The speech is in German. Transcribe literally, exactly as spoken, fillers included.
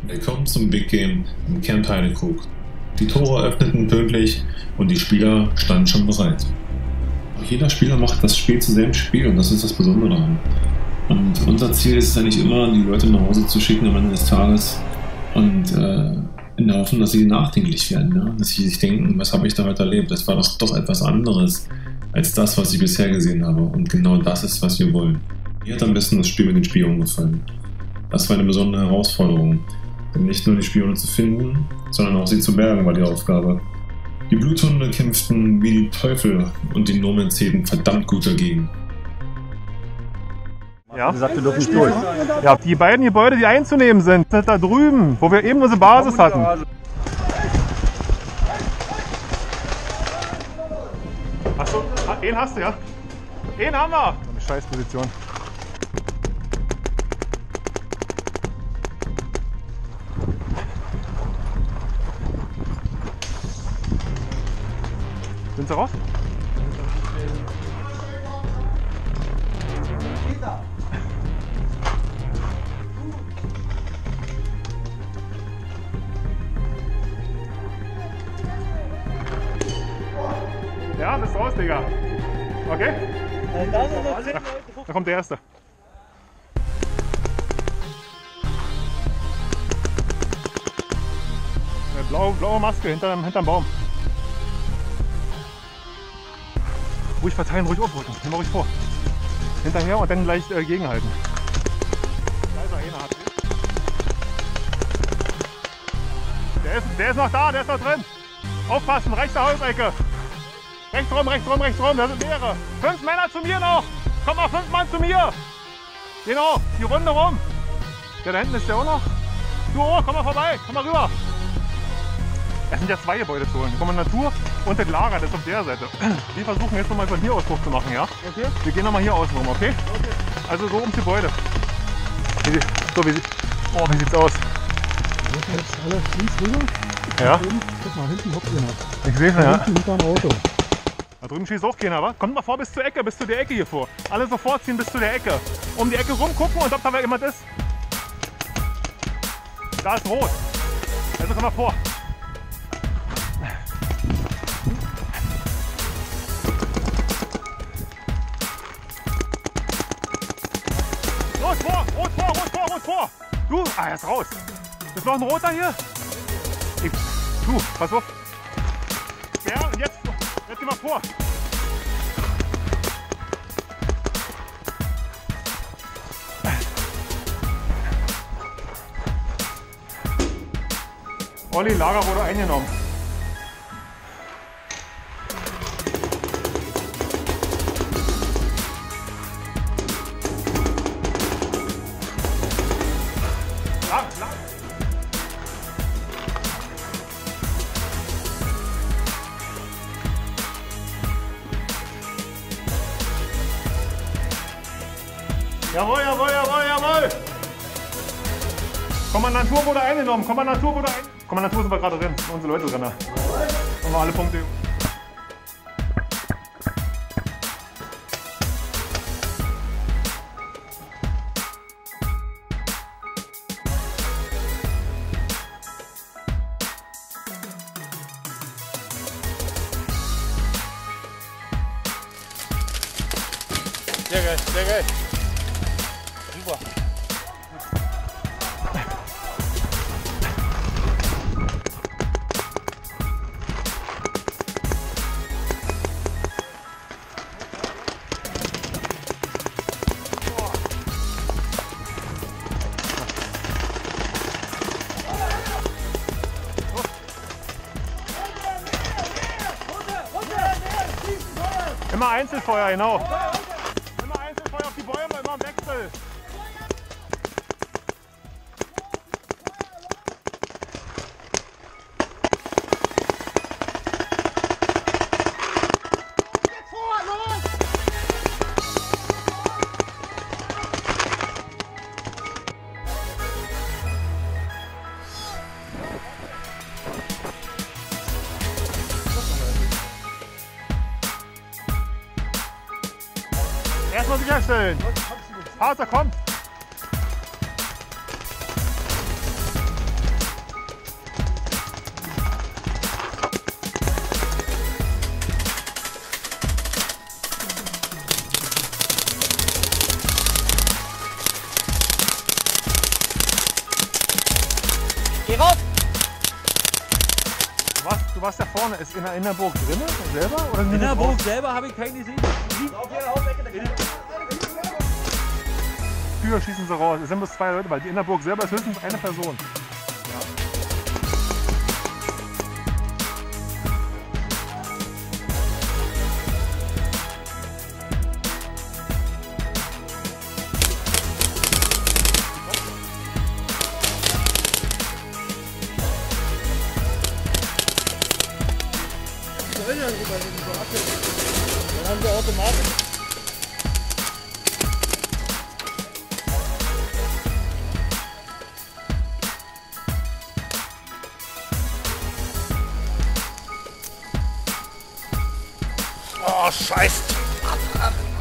Willkommen zum Big Game im Camp Heidekrug. Die Tore öffneten pünktlich und die Spieler standen schon bereit. Auch jeder Spieler macht das Spiel zu seinem Spiel und das ist das Besondere daran. Und unser Ziel ist es eigentlich immer, die Leute nach Hause zu schicken am Ende des Tages und äh, in der Hoffnung, dass sie nachdenklich werden. Ja? Dass sie sich denken, was habe ich da heute erlebt? Das war doch, doch etwas anderes als das, was ich bisher gesehen habe. Und genau das ist, was wir wollen. Mir hat am besten das Spiel mit den Spionen gefallen. Das war eine besondere Herausforderung. Denn nicht nur die Spione zu finden, sondern auch sie zu bergen war die Aufgabe. Die Bluthunde kämpften wie die Teufel und die Nomads hielten verdammt gut dagegen. Ja, gesagt, wir dürfen nicht durch. Ja, die beiden Gebäude, die einzunehmen sind, sind da drüben, wo wir eben unsere Basis hatten. Achso, einen hast du, ja? Einen haben wir! Eine Scheißposition. Sind sie raus? Ja, bist raus, Digga. Okay? Da, da kommt der Erste. Blaue, blaue Maske hinterm, hinterm Baum. Ruhig verteilen, ruhig aufrücken. Nimm mal ruhig vor. Hinterher und dann gleich äh, gegenhalten. Da ist er, einer hat der ist, der ist noch da, der ist noch drin. Aufpassen, rechte Hausecke. Rechts rum, rechts rum, rechts rum, da sind mehrere. Fünf Männer zu mir noch. Komm mal, fünf Mann zu mir. Genau, die Runde rum. Ja, da hinten ist der auch noch. Du, oh, komm mal vorbei, komm mal rüber. Es sind ja zwei Gebäude zu holen. Die Kommandantur und das Lager, das ist auf der Seite. Wir versuchen jetzt nochmal von hier aus hoch zu machen, ja? Okay. Wir gehen nochmal hier außen rum, okay? Okay. Also so ums Gebäude. Wie, so, wie, oh, wie sieht's aus? Wir müssen jetzt alle links rüber. Ja? Oben, guck mal, hinten hockt jemand. Ich sehe schon, ja. Hinten hinter ein Auto. Da drüben schießt auch keiner, wa? Kommt mal vor bis zur Ecke, bis zu der Ecke hier vor. Alle sofort ziehen bis zu der Ecke. Um die Ecke rumgucken und ob da jemand ist. Da ist rot. Also komm mal vor. Los, vor! Rot vor, rot vor, rot vor! Du! Ah, er ist raus! Ist noch ein roter hier? Ich, du, pass auf! Ja, und jetzt, jetzt geh mal vor! Olli, Lager wurde eingenommen. Jawohl, jawohl, jawohl, jawohl! Kommandantur wurde eingenommen, Kommandantur wurde eingenommen. Kommandantur sind wir gerade drin, unsere Leute drin. Machen wir alle Punkte. Sehr geil, sehr geil. Super. Immer Einzelfeuer, genau. Immer Einzelfeuer auf die Bäume, immer im Wechsel. Erstmal sicherstellen. Harzer, komm. Geh raus! Du warst, du warst da vorne, ist in der Innerburg drin, selber? Oder In der Burg selber habe ich keinen gesehen. Tür schießen sie raus. Es sind bloß zwei Leute, weil die Innerburg selber ist höchstens eine Person. Dann haben wir automatisch. Oh, scheiße!